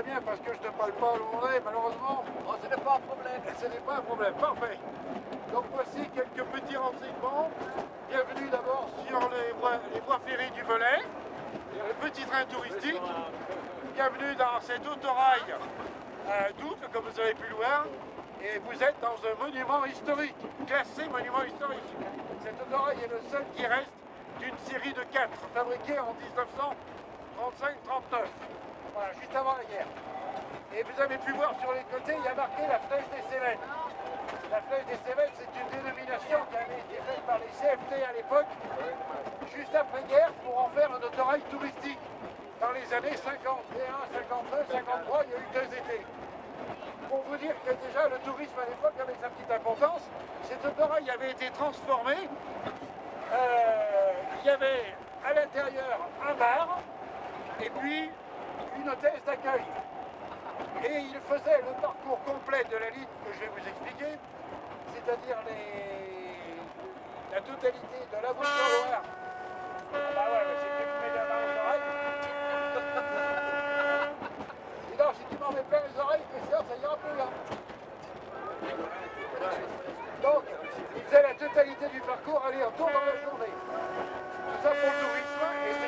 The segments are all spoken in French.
bien parce que je ne parle pas hollandais, malheureusement. Oh, ce n'est pas un problème. Ce n'est pas un problème, parfait. Donc voici quelques petits renseignements. Bienvenue d'abord sur les voies ferrées du Velay, le petit train touristique. Bienvenue dans cet autorail double, comme vous avez pu le voir. Et vous êtes dans un monument historique, classé monument historique. Cet autorail est le seul qui reste d'une série de 4, fabriqués en 1935-39, voilà, juste avant la guerre. Et vous avez pu voir sur les côtés, il y a marqué la flèche des Cévennes. La flèche des Cévennes, c'est une dénomination qui avait été faite par les CFT à l'époque, juste après-guerre, pour en faire un autorail touristique. Dans les années 51, 52, 53, il y a eu 2 étés. Pour vous dire que déjà le tourisme à l'époque avait sa petite importance, cet autorail avait été transformé. Il y avait à l'intérieur un bar et puis une hôtesse d'accueil. Et il faisait le parcours complet de la ligne que je vais vous expliquer, c'est-à-dire la totalité de la boucle de Loire. Ah bah ouais, c'est que tu mets la main aux oreilles. Et non, si tu m'en mets plein les oreilles, ça ira plus là. Donc, il faisait la totalité du parcours aller-retour dans la journée. Tout ça pour le tourisme,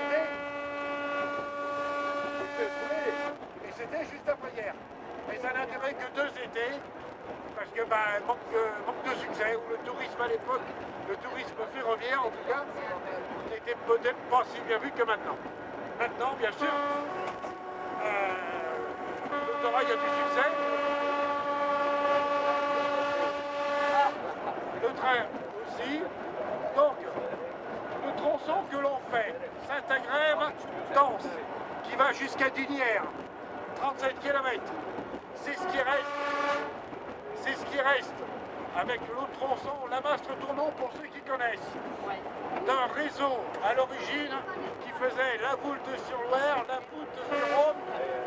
et c'était juste après-guerre. Mais ça n'a duré que 2 étés, parce que manque de succès, où le tourisme à l'époque, le tourisme ferroviaire en tout cas, n'était peut-être pas si bien vu que maintenant. Maintenant, bien sûr, l'autorail a du succès. Le train aussi. Donc, le tronçon que l'on fait, Saint-Agrève-Tence, qui va jusqu'à Dunières, 37 km. C'est ce qui reste avec l'autre tronçon, la Mastre-Tournon pour ceux qui connaissent, d'un réseau à l'origine qui faisait la Voulte-sur-Loire, la Voulte-sur-Rhône,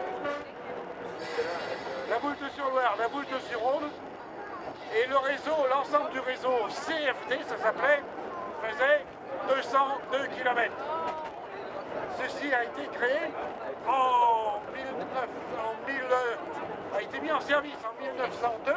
la Voulte-sur-Rhône, et le réseau, l'ensemble du réseau CFD, ça s'appelait, faisait 202 km. Ceci a été créé a été mis en service en 1902,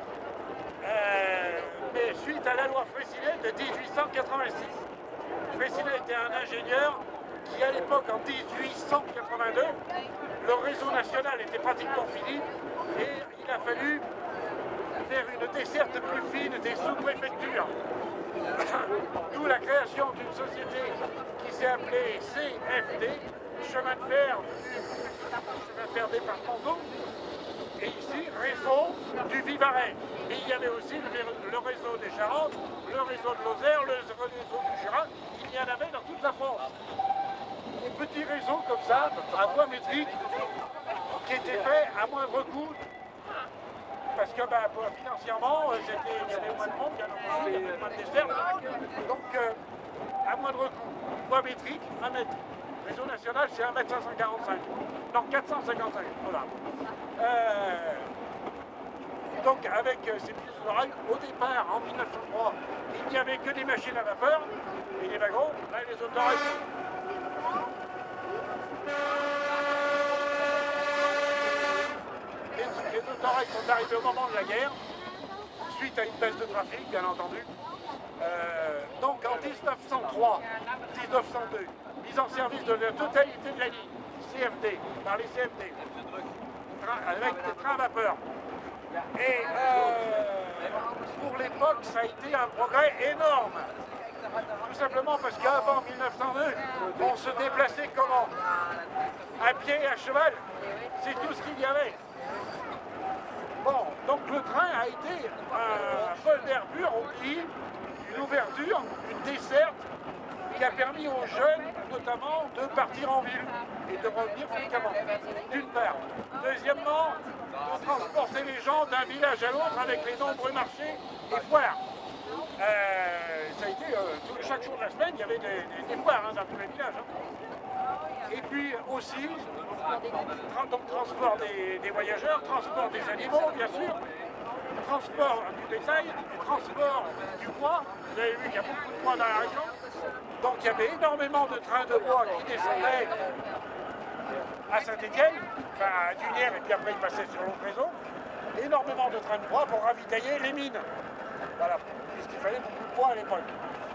mais suite à la loi Freycinet de 1886. Freycinet était un ingénieur qui, à l'époque, en 1882, le réseau national était pratiquement fini et il a fallu faire une desserte plus fine des sous-préfectures. D'où la création d'une société qui s'est appelée CFD, chemin de fer départementaux, et ici, réseau du Vivarais. Et il y avait aussi le réseau des Charentes, le réseau de Lozère, le réseau du Jura, il y en avait dans toute la France. Des petits réseaux comme ça, à voie métrique, qui étaient faits à moindre coût, parce que financièrement, il y avait moins de monde, il y avait moins de desserts, donc à moindre coût. Voie métrique, 1 mètre. Réseau national, c'est 1,545 m. Non, 455, voilà. Donc avec ces petites oreilles, au départ, en 1903, il n'y avait que des machines à vapeur et des wagons, là les autorails. Les autorails sont arrivés au moment de la guerre, suite à une baisse de trafic, bien entendu. Donc en 1902, mise en service de la totalité de la ligne, CFD, par les CFD, avec des trains à vapeur. Et pour l'époque, ça a été un progrès énorme. Tout simplement parce qu'avant 1902, on se déplaçait comment? À pied et à cheval. C'est tout ce qu'il y avait. Bon, donc le train a été un bol d'air pur au pays, une ouverture, une desserte qui a permis aux jeunes, notamment, de partir en ville et de revenir fréquemment, d'une part. Deuxièmement, de transporter les gens d'un village à l'autre avec les nombreux marchés et foires. Ça a été, chaque jour de la semaine, il y avait des foires dans tous les villages. Et puis aussi, donc transport des voyageurs, transport des animaux, bien sûr, transport du bétail, transport du bois. Vous avez vu qu'il y a beaucoup de bois dans la région. Donc il y avait énormément de trains de bois qui descendaient à Saint-Étienne, enfin à Dunières et puis après ils passaient sur l'autre réseau. Énormément de trains de poids pour ravitailler les mines. Voilà, puisqu'il fallait beaucoup de poids à l'époque.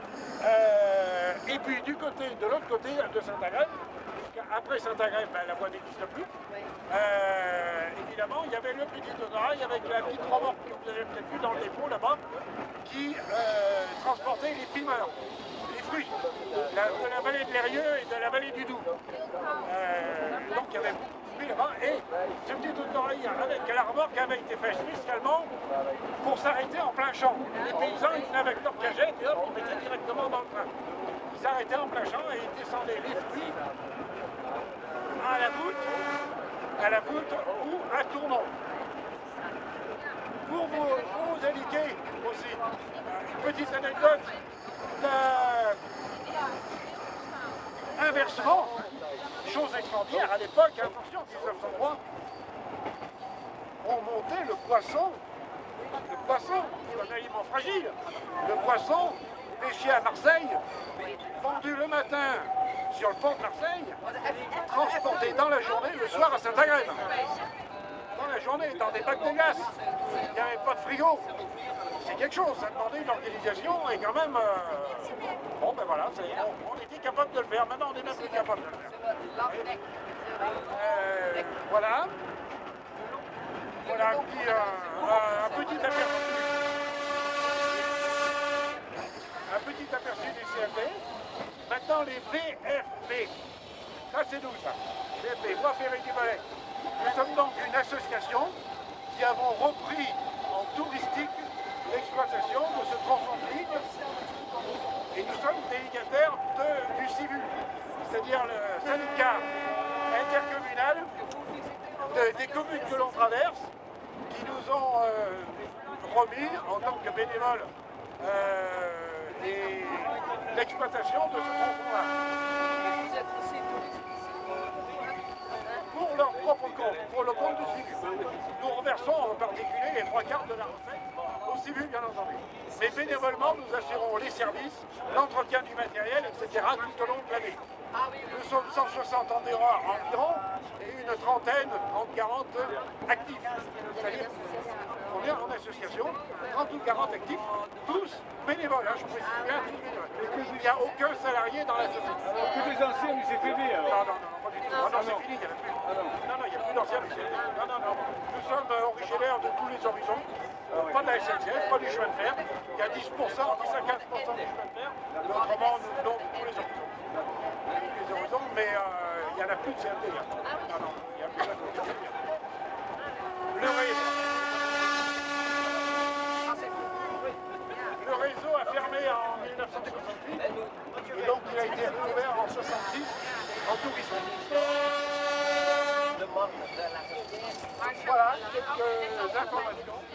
Et puis de l'autre côté de Saint-Agrève, après Saint-Agrève, ben, la voie n'existe plus. Évidemment, il y avait le petit autorail avec la petite remorque que vous avez peut-être vu dans le dépôt là-bas, qui transportait les primeurs, les fruits, de la vallée de l'Eyrieux et de la vallée du Doubs. Donc il y avait beaucoup de fruits là-bas, et ce petit autorail avec la remorque avait été fait spécialement pour s'arrêter en plein champ. Les paysans, ils venaient avec leur cagette et hop, ils mettaient directement dans le train. Ils s'arrêtaient en plein champ et ils descendaient les fruits à la voûte ou à Tournon. Pour vous indiquer aussi une petite anecdote inversement, chose extraordinaire, à l'époque, attention, 1903, on montait le poisson, c'est un aliment fragile, le poisson pêché à Marseille, vendu le matin sur le pont de Marseille, transporté dans la journée, le soir à Saint-Agrève. Dans la journée, dans des bacs de glace. Il n'y avait pas de frigo. C'est quelque chose, ça demandait une organisation et quand même... bon ben voilà, on était capable de le faire, maintenant on est même plus capable de le faire. Voilà. Voilà un petit aperçu. Un petit aperçu des CFD. Maintenant les VFP. Ça c'est nous ça. VFP, Voies ferrées du Valais. Nous sommes donc une association qui avons repris en touristique l'exploitation de ce tronçon de ligne et nous sommes délégataires du CIVU, c'est-à-dire le syndicat intercommunal des communes que l'on traverse qui nous ont remis en tant que bénévoles l'exploitation de ce tronçon-là. Pour leur propre compte, pour le compte du CIVU. Nous reversons en particulier les 3/4 de la recette au CIVU, bien entendu. Mais bénévolement, nous assurons les services, l'entretien du matériel, etc. tout au long de l'année. Nous sommes 160 environ et une trentaine, 30-40 actifs. C'est-à-dire, on est en association, 30 ou 40 actifs, tous bénévoles, hein, je précise bien, tous bénévoles. Il n'y a aucun salarié dans la société. Alors que les anciens du CFD alors? Non, pas du tout. Ah non, c'est fini, il n'y en a plus. Non, il n'y a plus d'anciens du CFD. Non. Nous sommes originaires de tous les horizons. Pas de la SNCF, pas du chemin de fer. Il y a 10%, 10 à 15% du chemin de fer. Autrement, nous venons de tous les horizons. Mais il n'y en a plus de CFD. Non, il n'y a plus de CFD. Le réseau a fermé en 1968 et donc il a été rouvert en 1966 en tourisme. Voilà quelques informations.